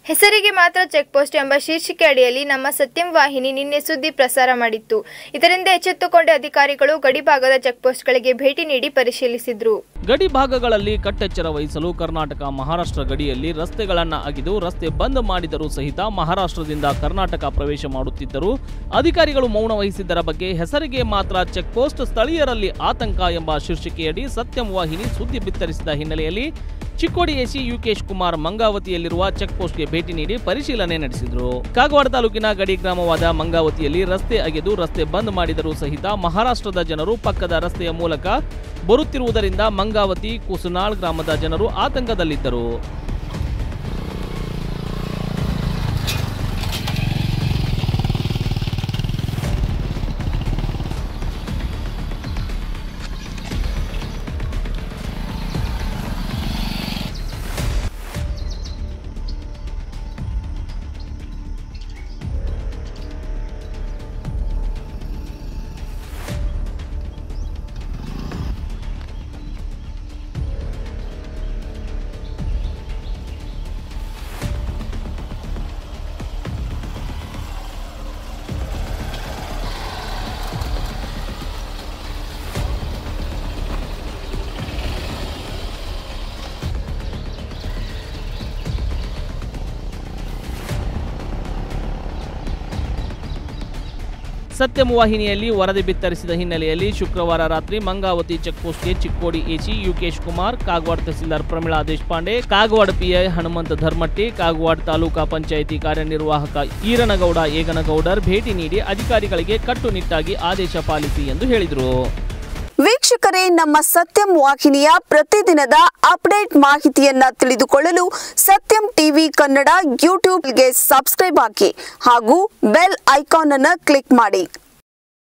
ಹೆಸರಿಗೆ ಮಾತ್ರ check post ಎಂಬ ಶೀರ್ಷಿಕೆ ಅಡಿಯಲ್ಲಿ ನಮ್ಮ ಸತ್ಯಂ ವಾಹಿನಿ ನಿನ್ನೆ ಸುದ್ದಿ ಪ್ರಸಾರ ಮಾಡಿತ್ತು. ಇದರಿಂದ ಎಚ್ಚೆತ್ತುಕೊಂಡ ಅಧಿಕಾರಿಗಳು ಗಡಿಭಾಗದ ಚೆಕ್ ಪೋಸ್ಟ್ಗಳಿಗೆ ಭೇಟಿ ನೀಡಿ ಪರಿಶೀಲಿಸಿದ್ರು. ಗಡಿ ಭಾಗಗಳಲ್ಲಿ ಕಟ್ಟೆಚ್ಚರ ವಹಿಸಲು ಕರ್ನಾಟಕ ಮಹಾರಾಷ್ಟ್ರ ಗಡಿಯಲ್ಲಿ ರಸ್ತೆಗಳನ್ನು ಅಗೆದು ರಸ್ತೆ ಬಂದ್ ಮಾಡಿದರೂ ಸಹಿತ ಮಹಾರಾಷ್ಟ್ರದಿಂದ ಕರ್ನಾಟಕ ಪ್ರವೇಶ ಮಾಡುತ್ತಿದ್ದರು. ಅಧಿಕಾರಿಗಳು ಮೌನ ವಹಿಸಿದ್ದರ ಬಗ್ಗೆ ಹೆಸರಿಗೆ ಮಾತ್ರ ಚೆಕ್ ಪೋಸ್ಟ್ ಸ್ಥಳೀಯರಲ್ಲಿ ಆತಂಕ ಎಂಬ ಶೀರ್ಷಿಕೆಯಡಿ ಸತ್ಯಂ ವಾಹಿನಿ ಸುದ್ದಿ ಬಿತ್ತರಿಸಿದ ಹಿನ್ನೆಲೆಯಲ್ಲಿ ಚಿಕ್ಕೋಡಿ ಎಸಿ ಯುಕೇಶ್ ಕುಮಾರ್ ಮಂಗಾವತಿಯಲ್ಲಿರುವ ಚೆಕ್ ಪೋಸ್ಟ್ಗೆ ಭೇಟಿ ನೀಡಿ ಪರಿಶೀಲನೆ ನಡೆಸಿದರು. ಕಾಗವಾಡ ತಾಲೂಕಿನ ಗಡಿ ಗ್ರಾಮವಾದ ಮಂಗಾವತಿಯಲ್ಲಿ ರಸ್ತೆ ಅಗೆದು ರಸ್ತೆ ಬಂದ್ ಮಾಡಿದರೂ ಸಹಿತ ಮಹಾರಾಷ್ಟ್ರದ ಜನರು ಪಕ್ಕದ ರಸ್ತೆಯ ಮೂಲಕ ಬರುತ್ತಿರುವುದರಿಂದ ಮಂಗಾವತಿ ಕುಸುನಾಳ್ ಗ್ರಾಮದ ಜನರು ಆತಂಕದಲ್ಲಿದ್ದರು. ಸತ್ಯಂ ವಾಹಿನಿಯಲ್ಲಿ ವರದಿ ಬಿತ್ತರಿಸಿದ ಹಿನ್ನೆಲೆಯಲ್ಲಿ ಶುಕ್ರವಾರ ರಾತ್ರಿ ಮಂಗಾವತಿ ಚೆಕ್ ಪೋಸ್ಟ್ಗೆ ಚಿಕ್ಕೋಡಿ ಎಸಿ ಯುಕೇಶ್ ಕುಮಾರ್, ಕಾಗವಾಡ ತಹಸೀಲ್ದಾರ್ ಪ್ರಮೀಳಾ ದೇಶಪಾಂಡೆ, ಕಾಗವಾಡ ಪಿಐ ಹನುಮಂತ ಧರ್ಮಟ್ಟಿ, ಕಾಗವಾಡ ತಾಲೂಕಾ ಪಂಚಾಯಿತಿ ಕಾರ್ಯನಿರ್ವಾಹಕ ಈರನಗೌಡ ಏಗನಗೌಡರ್ ಭೇಟಿ ನೀಡಿ ಅಧಿಕಾರಿಗಳಿಗೆ ಕಟ್ಟುನಿಟ್ಟಾಗಿ ಆದೇಶ ಪಾಲಿಸಿ ಎಂದು ಹೇಳಿದರು. ವೀಕ್ಷಕರೇ, ನಮ್ಮ ಸತ್ಯಂ ವಾಹಿನಿಯ ಪ್ರತಿದಿನದ ಅಪ್ಡೇಟ್ ಮಾಹಿತಿಯನ್ನ ತಿಳಿದುಕೊಳ್ಳಲು ಸತ್ಯಂ ಟಿವಿ ಕನ್ನಡ ಯೂಟ್ಯೂಬ್ಗೆ ಸಬ್ಸ್ಕ್ರೈಬ್ ಹಾಕಿ ಹಾಗೂ ಬೆಲ್ ಐಕಾನ್ ಅನ್ನು ಕ್ಲಿಕ್ ಮಾಡಿ.